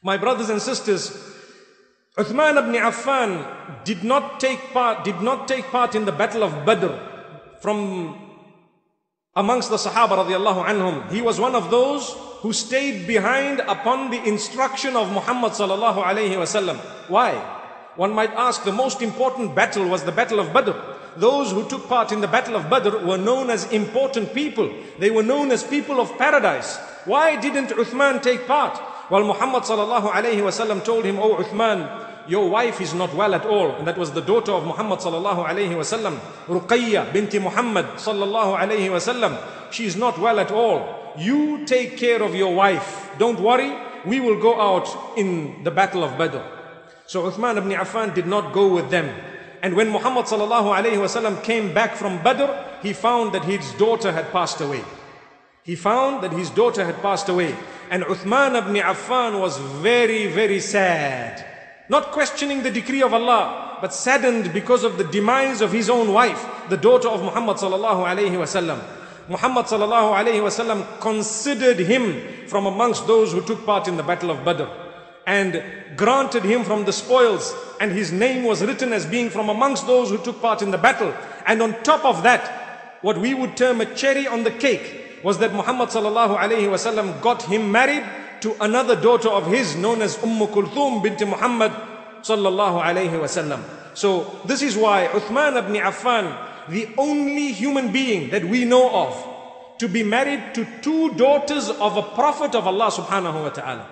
My brothers and sisters, Uthman ibn Affan did not take part in the battle of Badr from amongst the Sahaba radiallahu anhum. He was one of those who stayed behind upon the instruction of Muhammad sallallahu alayhi wasallam. Why? One might ask, the most important battle was the battle of Badr. Those who took part in the battle of Badr were known as important people. They were known as people of paradise. Why didn't Uthman take part? Well, Muhammad sallallahu alayhi wasallam told him, "Oh Uthman, your wife is not well at all." And that was the daughter of Muhammad sallallahu alayhi wasallam, Ruqayya binti Muhammad sallallahu alayhi wasallam. She is not well at all. You take care of your wife. Don't worry, we will go out in the battle of Badr. So Uthman ibn Affan did not go with them. And when Muhammad sallallahu alayhi wasallam came back from Badr, he found that his daughter had passed away. He found that his daughter had passed away. And Uthman ibn Affan was very, very sad. Not questioning the decree of Allah, but saddened because of the demise of his own wife, the daughter of Muhammad sallallahu alayhi wasallam. Muhammad sallallahu alayhi wasallam considered him from amongst those who took part in the battle of Badr and granted him from the spoils, and his name was written as being from amongst those who took part in the battle. And on top of that, what we would term a cherry on the cake was that Muhammad sallallahu alayhi wasallam got him married to another daughter of his known as Kulthum binti Muhammad sallallahu alayhi wasallam. So this is why Uthman ibn Affan, the only human being that we know of to be married to two daughters of a prophet of Allah subhanahu wa ta'ala.